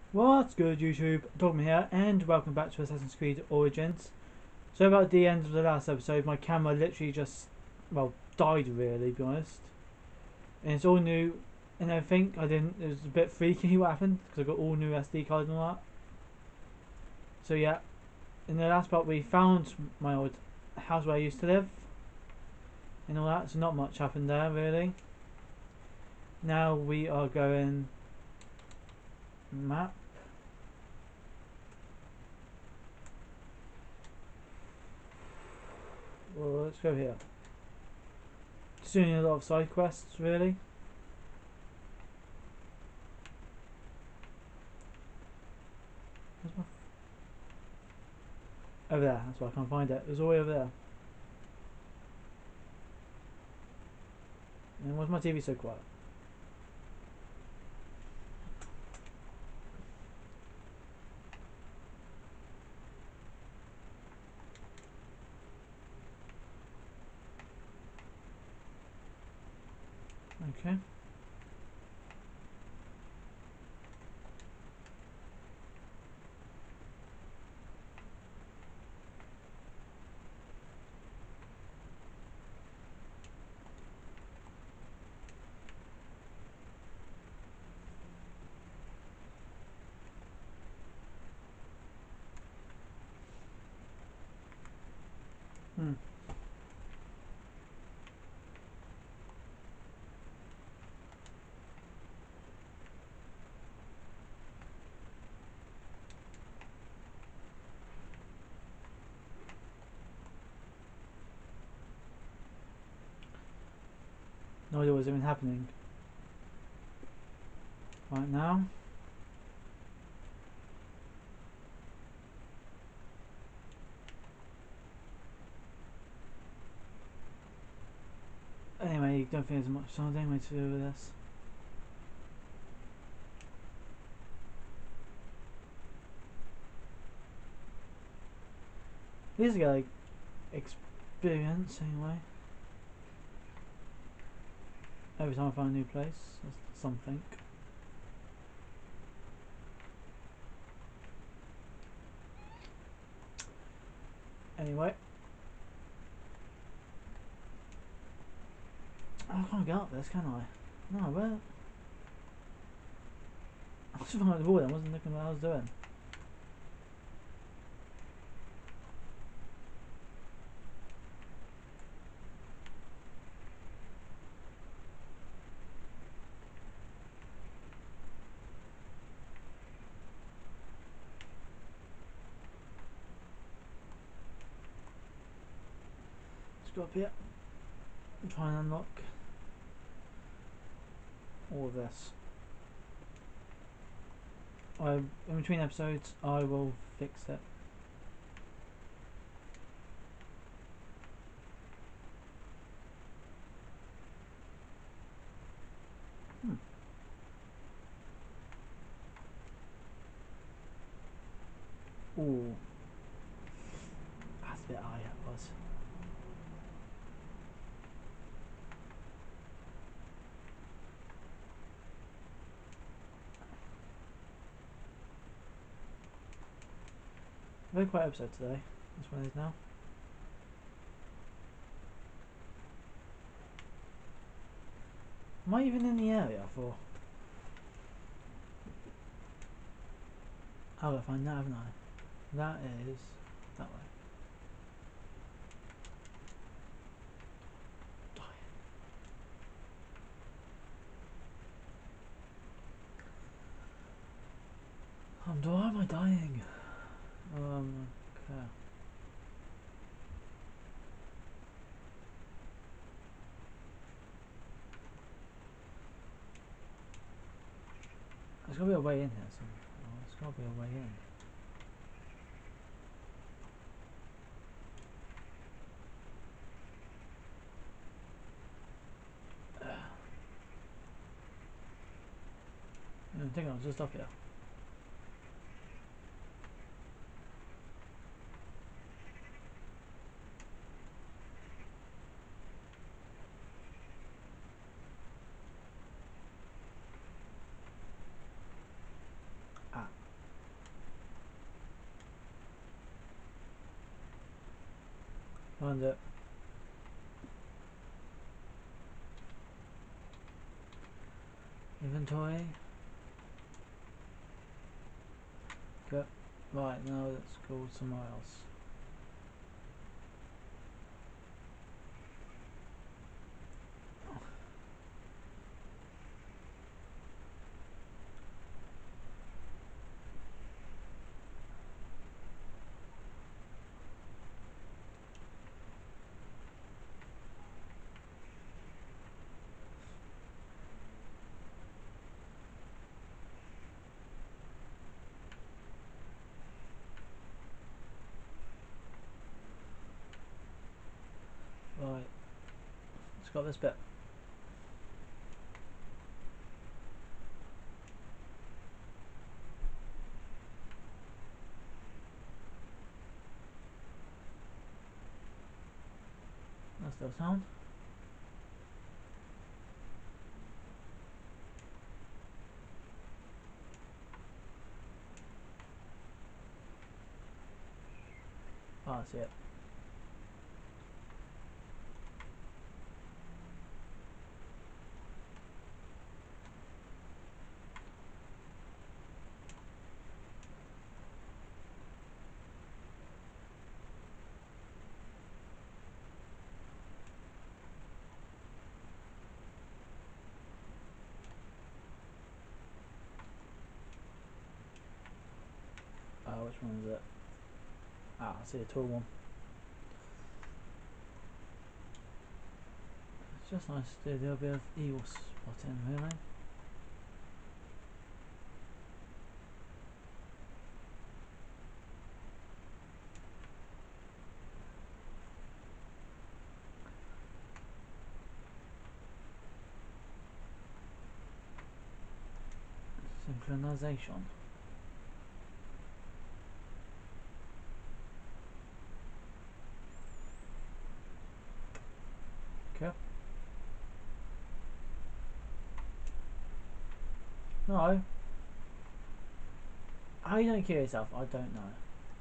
What's good, YouTube? Dogma here, and welcome back to Assassin's Creed Origins. So about the end of the last episode, my camera literally just, well, died really, to be honest. And it's all new and everything. It was a bit freaky what happened, because I got all new SD cards and all that. So yeah, in the last part we found my old house where I used to live. And all that, so not much happened there really. Now we are going map. Well, let's go here. Just doing a lot of side quests, really. Over there, that's why I can't find it. It was all the way over there. And why's my TV so quiet? Okay. Hmm. No idea what's even happening right now. Anyway, don't think there's much time anyway to do with this. At least I get like experience anyway. Every time I find a new place, that's something. Anyway. Oh, I can't get up this, can I? No, where? I was just behind the wall then, I wasn't looking what I was doing. Let's go up here and try and unlock all of this. In between episodes, I will fix it. Ooh. That's a bit high, that was. Very quiet episode today. That's what it is now. Am I even in the area for? How do I find that, haven't I? That is that way. Why am I dying? Okay. There's gotta be a way in here. There's gotta be a way in. I think I was just up here. Ah. found it. Inventory. Good. Right, now let's go somewhere else. Right, let's got this bit. That's still sound. Oh, I see it. Which one is it? Ah, I see a tall one. It's just nice to do a little bit of eel spotting, really. Synchronization. Okay. No. How you don't kill yourself? I don't know.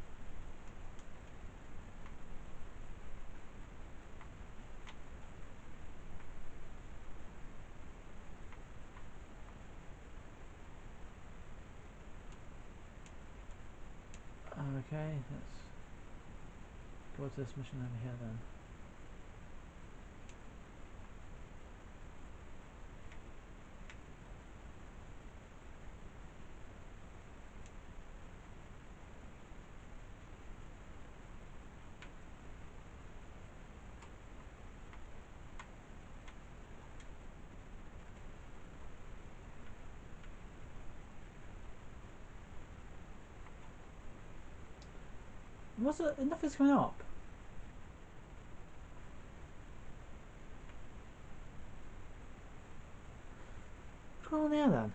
Okay, let's go to this mission over here then. What's it? Nothing's coming up. What's going on there then?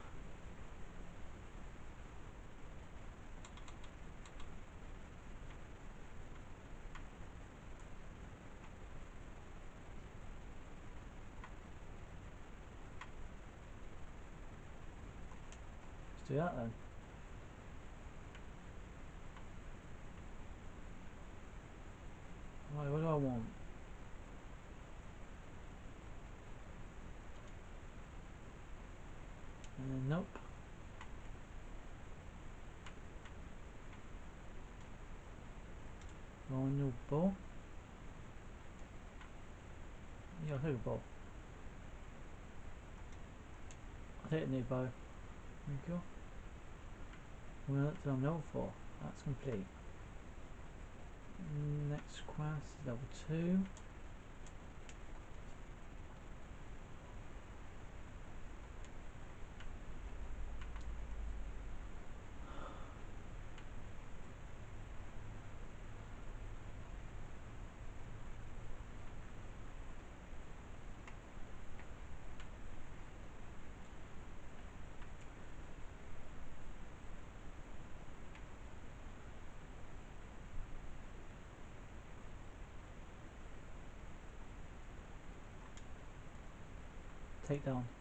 Let's do that then. Right, what do I want? And then nope. Vulnerable. Yeah, I'll take a bow. I'll take a new bow. Thank you. We're up to level 4. That's complete. Next quest, level 2. Take down.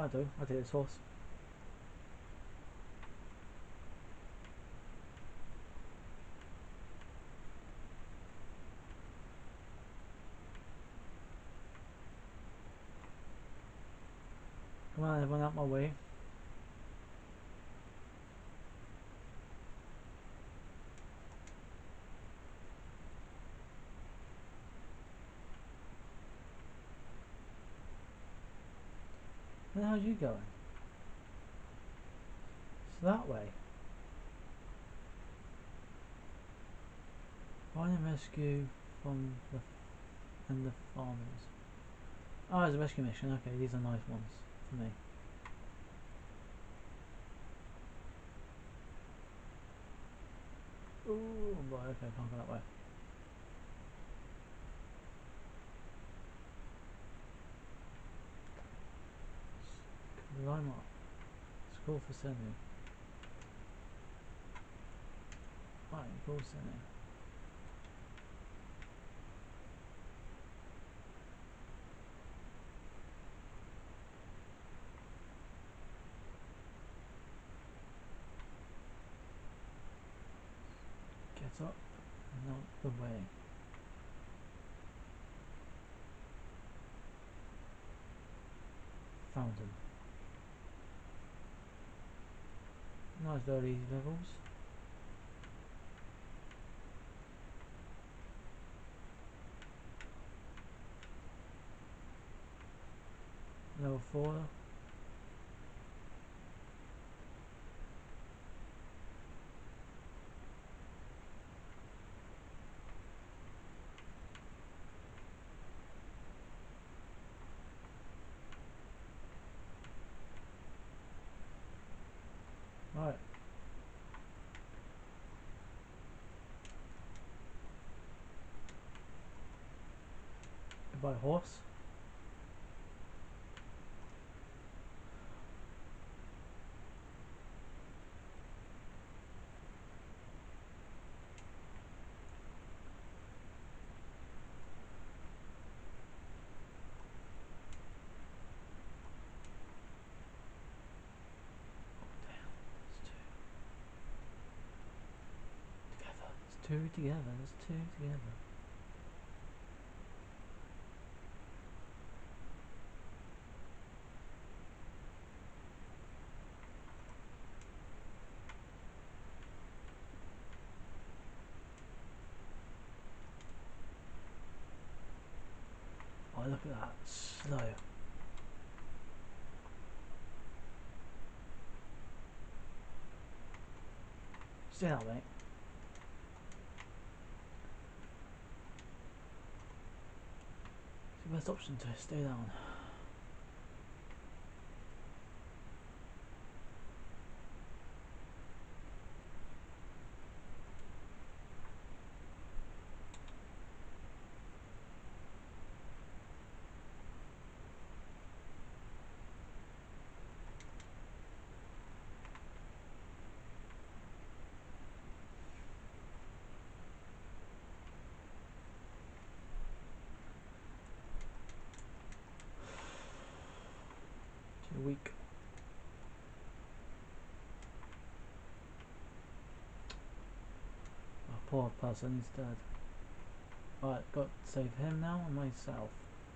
I do. I take this horse. Come on, everyone out my way. Where the hell are you going? It's that way. Find and rescue from the farmers. Oh, it's a rescue mission. Okay, these are nice ones for me. Ooh, boy, okay, can't go that way. Line up. School for sending. Right, call sending. Get up and out the way. Fountain. Nice little easy levels. Level 4. Right. Goodbye, horse. Two together, there's two together. Oh, look at that, slow. Stay out, mate. It's the best option to stay down. Too weak. Oh, poor person, he's dead. Right, got to save him now and myself.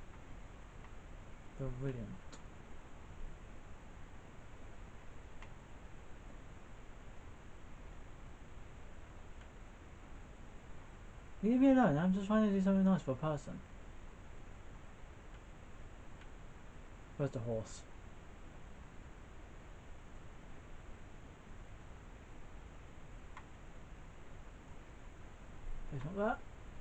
Brilliant. Leave me alone, I'm just trying to do something nice for a person. Where's the horse? It's not that.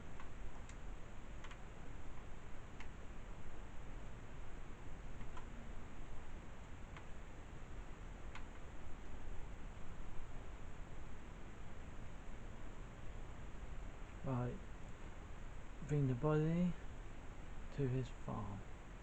Right. Bring the body to his farm.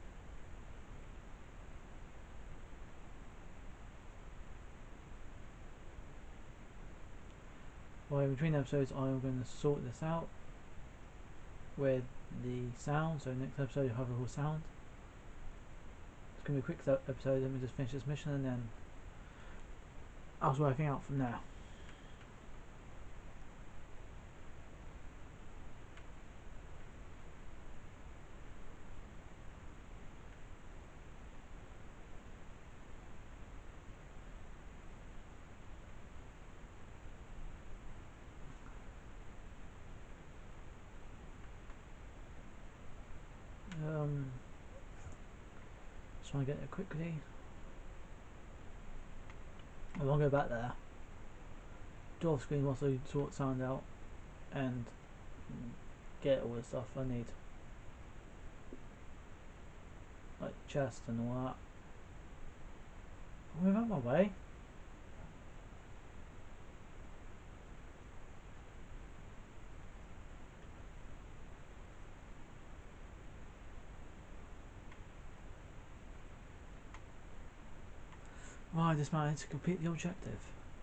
Well, between episodes I'm going to sort this out with the sound, so next episode you'll have a whole sound. It's going to be a quick episode. Let me just finish this mission and then I'll sort everything out from there. Just want to get there quickly. I won't go back there. Do off screen whilst I sort sound out and get all the stuff I need, like chest and all that. I'm out my way. Right, this man to complete the objective.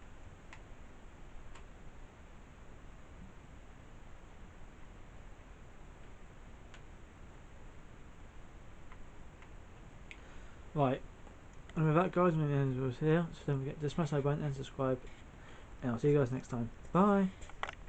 Right, and with that, guys, I'm going to end the video here. So don't forget to smash that button and subscribe, and I'll see you guys next time. Bye.